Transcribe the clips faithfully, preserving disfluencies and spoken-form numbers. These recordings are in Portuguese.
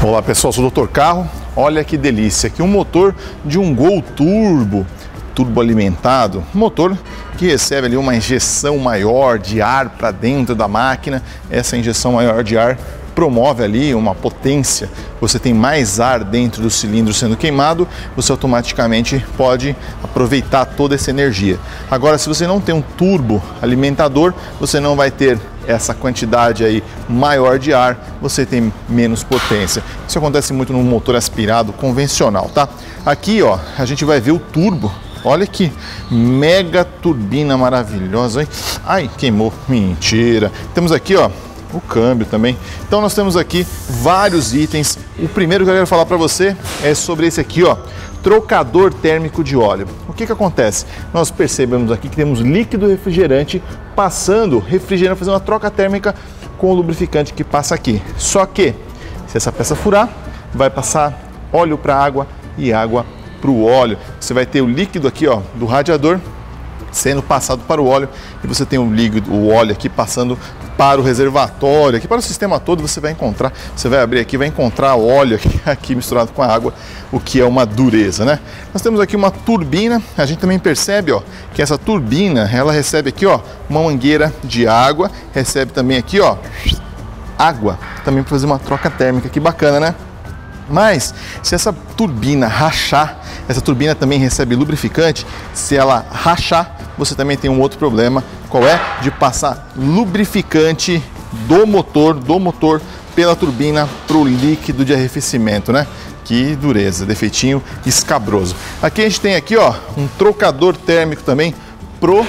Olá pessoal, sou o doutor Carro. Olha que delícia, aqui um motor de um Gol Turbo, turbo alimentado, motor que recebe ali uma injeção maior de ar para dentro da máquina. Essa injeção maior de ar promove ali uma potência, você tem mais ar dentro do cilindro sendo queimado, você automaticamente pode aproveitar toda essa energia. Agora, se você não tem um turbo alimentador, você não vai ter essa quantidade aí maior de ar, você tem menos potência. Isso acontece muito no motor aspirado convencional, tá? Aqui, ó, a gente vai ver o turbo. Olha que mega turbina maravilhosa, hein? Ai, queimou. Mentira. Temos aqui, ó, o câmbio também. Então nós temos aqui vários itens. O primeiro que eu quero falar para você é sobre esse aqui, ó, trocador térmico de óleo. O que que acontece? Nós percebemos aqui que temos líquido refrigerante passando, refrigerante, fazendo uma troca térmica com o lubrificante que passa aqui. Só que, se essa peça furar, vai passar óleo para água e água para o óleo. Você vai ter o líquido aqui, ó, do radiador sendo passado para o óleo e você tem o líquido, o óleo aqui passando para o reservatório, aqui para o sistema todo. Você vai encontrar, você vai abrir aqui, vai encontrar óleo aqui, aqui misturado com a água, o que é uma dureza, né? Nós temos aqui uma turbina, a gente também percebe, ó, que essa turbina, ela recebe aqui, ó, uma mangueira de água, recebe também aqui, ó, água, também para fazer uma troca térmica, que bacana, né? Mas, se essa turbina rachar, essa turbina também recebe lubrificante, se ela rachar, você também tem um outro problema, qual é? De passar lubrificante do motor, do motor pela turbina para o líquido de arrefecimento, né? Que dureza, defeitinho escabroso. Aqui a gente tem aqui, ó, um trocador térmico também pro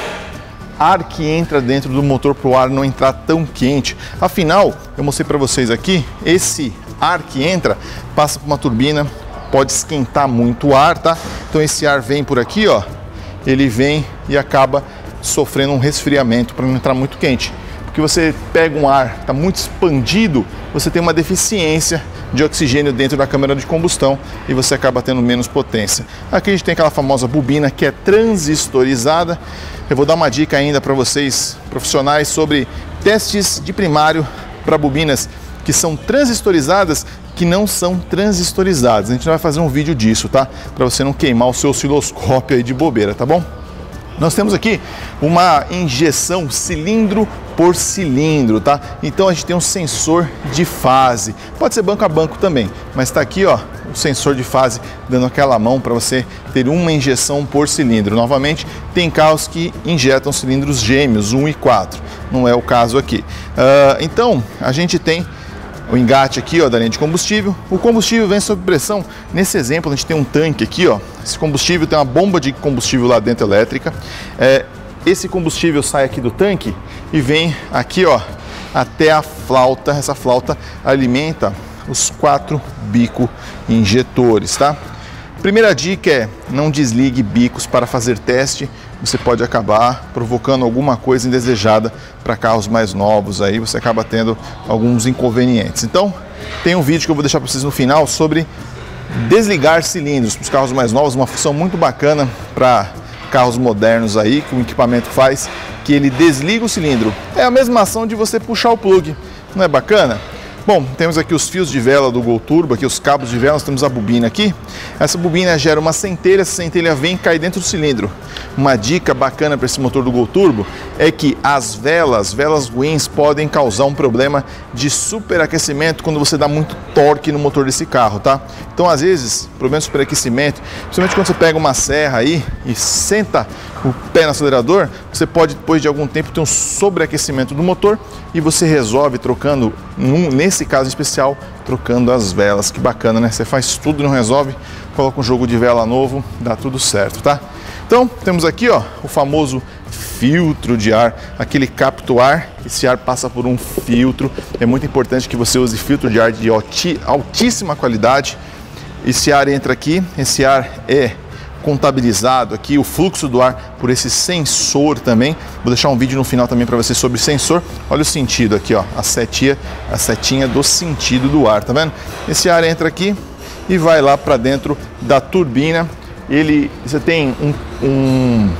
ar que entra dentro do motor, para o ar não entrar tão quente. Afinal, eu mostrei para vocês aqui, esse ar que entra passa por uma turbina, pode esquentar muito o ar, tá? Então esse ar vem por aqui, ó, ele vem e acaba sofrendo um resfriamento para não entrar muito quente. Porque você pega um ar que está muito expandido, você tem uma deficiência de oxigênio dentro da câmara de combustão e você acaba tendo menos potência. Aqui a gente tem aquela famosa bobina que é transistorizada. Eu vou dar uma dica ainda para vocês profissionais sobre testes de primário para bobinas que são transistorizadas, que não são transistorizadas. A gente vai fazer um vídeo disso, tá? Para você não queimar o seu osciloscópio aí de bobeira, tá bom? Nós temos aqui uma injeção cilindro por cilindro, tá? Então a gente tem um sensor de fase, pode ser banco a banco também, mas está aqui, ó, o sensor de fase dando aquela mão para você ter uma injeção por cilindro. Novamente, tem carros que injetam cilindros gêmeos, um e quatro, não é o caso aqui. Uh, então a gente tem o engate aqui, ó, da linha de combustível. O combustível vem sob pressão. Nesse exemplo, a gente tem um tanque aqui, ó. Esse combustível tem uma bomba de combustível lá dentro elétrica. É, esse combustível sai aqui do tanque e vem aqui, ó, até a flauta. Essa flauta alimenta os quatro bicos injetores, tá? Primeira dica é: não desligue bicos para fazer teste. Você pode acabar provocando alguma coisa indesejada para carros mais novos, aí você acaba tendo alguns inconvenientes. Então, tem um vídeo que eu vou deixar para vocês no final sobre desligar cilindros para os carros mais novos, uma função muito bacana para carros modernos aí, que o equipamento faz, que ele desliga o cilindro. É a mesma ação de você puxar o plug, não é bacana? Bom, temos aqui os fios de vela do Gol Turbo, aqui os cabos de vela, nós temos a bobina aqui. Essa bobina gera uma centelha, essa centelha vem e cai dentro do cilindro. Uma dica bacana para esse motor do Gol Turbo é que as velas, velas ruins, podem causar um problema de superaquecimento quando você dá muito torque no motor desse carro, tá? Então, às vezes, problema de superaquecimento, principalmente quando você pega uma serra aí e senta o pé no acelerador, você pode, depois de algum tempo, ter um sobreaquecimento do motor e você resolve trocando, num, nesse caso especial, trocando as velas. Que bacana, né? Você faz tudo e não resolve, coloca um jogo de vela novo, dá tudo certo, tá? Então, temos aqui, ó, o famoso filtro de ar, aquele capta o ar, esse ar passa por um filtro. É muito importante que você use filtro de ar de altíssima qualidade. Esse ar entra aqui, esse ar é contabilizado aqui, o fluxo do ar por esse sensor também. Vou deixar um vídeo no final também para vocês sobre sensor. Olha o sentido aqui, ó, a setinha, a setinha do sentido do ar, tá vendo? Esse ar entra aqui e vai lá para dentro da turbina. Ele, você tem um, um,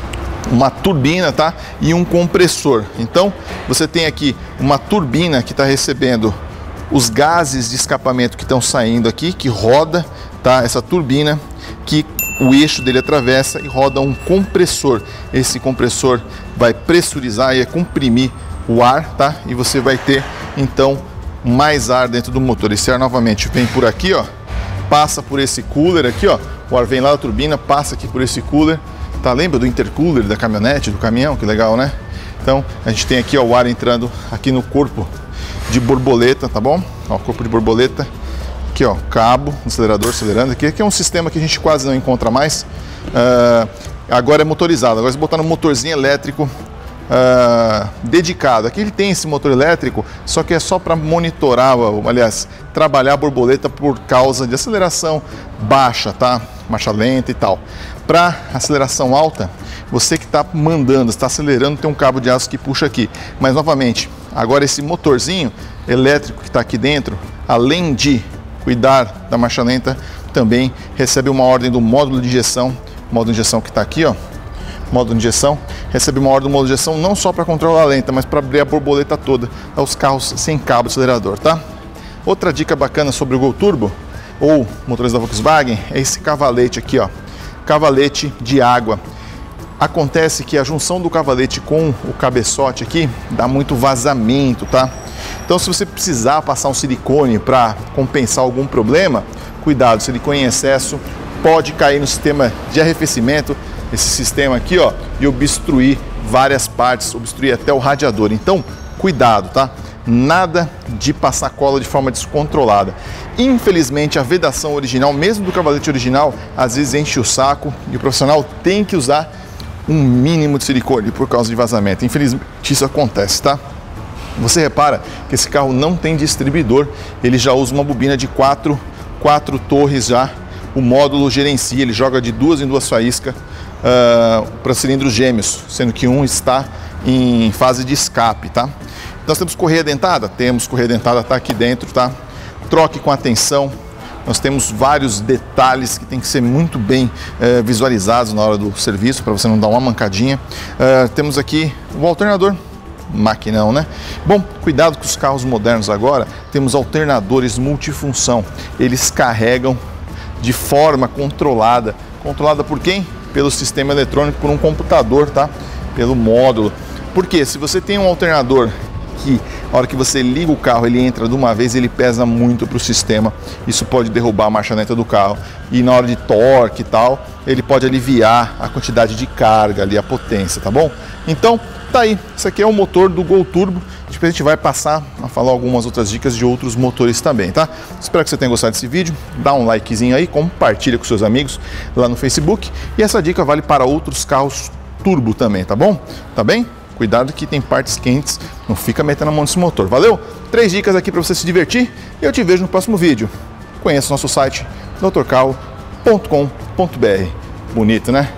uma turbina, tá? E um compressor. Então, você tem aqui uma turbina que está recebendo os gases de escapamento que estão saindo aqui, que roda, tá? Essa turbina, que o eixo dele atravessa e roda um compressor. Esse compressor vai pressurizar e comprimir o ar, tá? E você vai ter, então, mais ar dentro do motor. Esse ar novamente vem por aqui, ó, passa por esse cooler aqui, ó. O ar vem lá da turbina, passa aqui por esse cooler, tá? Lembra do intercooler da caminhonete, do caminhão? Que legal, né? Então, a gente tem aqui, ó, o ar entrando aqui no corpo de borboleta, tá bom? Ó, corpo de borboleta. Aqui, ó, cabo, acelerador acelerando aqui. Aqui é um sistema que a gente quase não encontra mais. Uh, agora é motorizado. Agora, se botar no motorzinho elétrico uh, dedicado. Aqui ele tem esse motor elétrico, só que é só para monitorar, aliás, trabalhar a borboleta por causa de aceleração baixa, tá? Marcha lenta e tal. Para aceleração alta, você que está mandando, está acelerando, tem um cabo de aço que puxa aqui. Mas, novamente, agora esse motorzinho elétrico que está aqui dentro, além de cuidar da marcha lenta, também recebe uma ordem do módulo de injeção, módulo de injeção que está aqui, ó, módulo de injeção, recebe uma ordem do módulo de injeção não só para controlar a lenta, mas para abrir a borboleta toda, aos carros sem cabo acelerador, tá? Outra dica bacana sobre o Gol Turbo, ou motores da Volkswagen, é esse cavalete aqui, ó, cavalete de água. Acontece que a junção do cavalete com o cabeçote aqui dá muito vazamento, tá? Então, se você precisar passar um silicone para compensar algum problema, cuidado, silicone em excesso pode cair no sistema de arrefecimento, esse sistema aqui, ó, e obstruir várias partes, obstruir até o radiador. Então, cuidado, tá? Nada de passar cola de forma descontrolada. Infelizmente, a vedação original, mesmo do cavalete original, às vezes enche o saco e o profissional tem que usar um mínimo de silicone por causa de vazamento. Infelizmente, isso acontece, tá? Você repara que esse carro não tem distribuidor, ele já usa uma bobina de quatro, quatro torres já. O módulo gerencia, ele joga de duas em duas faíscas uh, para cilindros gêmeos, sendo que um está em fase de escape, tá? Nós temos correia dentada? Temos correia dentada, tá aqui dentro, tá? Troque com atenção. Nós temos vários detalhes que tem que ser muito bem uh, visualizados na hora do serviço, para você não dar uma mancadinha. Uh, temos aqui o alternador. Maquinão, né? Bom, cuidado com os carros modernos agora, temos alternadores multifunção. Eles carregam de forma controlada. Controlada por quem? Pelo sistema eletrônico, por um computador, tá? Pelo módulo. Porque se você tem um alternador que, a hora que você liga o carro, ele entra de uma vez, ele pesa muito para o sistema. Isso pode derrubar a marcha lenta do carro. E na hora de torque e tal, ele pode aliviar a quantidade de carga ali, a potência, tá bom? Então, tá aí, esse aqui é o motor do Gol Turbo. Depois a gente vai passar a falar algumas outras dicas de outros motores também, tá? Espero que você tenha gostado desse vídeo. Dá um likezinho aí, compartilha com seus amigos lá no Facebook. E essa dica vale para outros carros turbo também, tá bom? Tá bem? Cuidado que tem partes quentes, não fica metendo a mão nesse motor. Valeu? Três dicas aqui para você se divertir e eu te vejo no próximo vídeo. Conheça o nosso site doutor carro ponto com ponto br. Bonito, né?